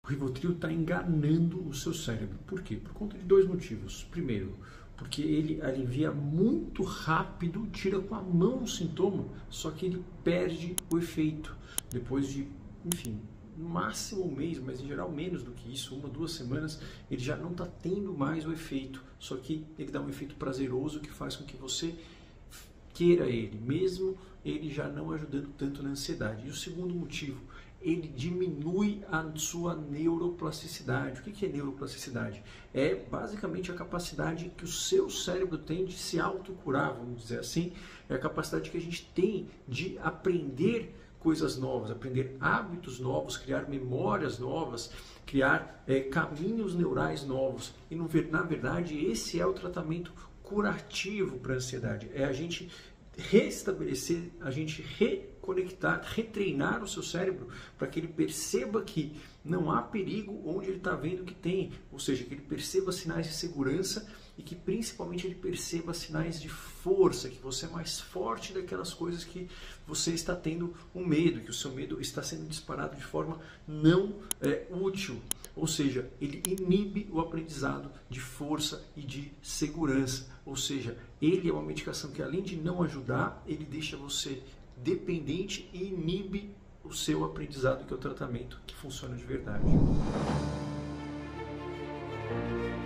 Rivotril está enganando o seu cérebro. Por quê? Por conta de dois motivos. Primeiro, porque ele alivia muito rápido, tira com a mão o sintoma, só que ele perde o efeito. Depois de, enfim, no máximo um mês, mas em geral menos do que isso, 1, 2 semanas, ele já não está tendo mais o efeito. Só que ele dá um efeito prazeroso que faz com que você queira ele, mesmo ele já não ajudando tanto na ansiedade. E o segundo motivo, ele diminui a sua neuroplasticidade. O que é neuroplasticidade? É basicamente a capacidade que o seu cérebro tem de se autocurar, vamos dizer assim. É a capacidade que a gente tem de aprender coisas novas, aprender hábitos novos, criar memórias novas, criar caminhos neurais novos. E na verdade esse é o tratamento curativo para a ansiedade. É a gente restabelecer, a gente reconectar, retreinar o seu cérebro para que ele perceba que não há perigo onde ele está vendo que tem, ou seja, que ele perceba sinais de segurança e que principalmente ele perceba sinais de força, que você é mais forte daquelas coisas que você está tendo um medo, que o seu medo está sendo disparado de forma não útil. Ou seja, ele inibe o aprendizado de força e de segurança. Ou seja, ele é uma medicação que além de não ajudar, ele deixa você dependente e inibe o seu aprendizado, que é o tratamento que funciona de verdade.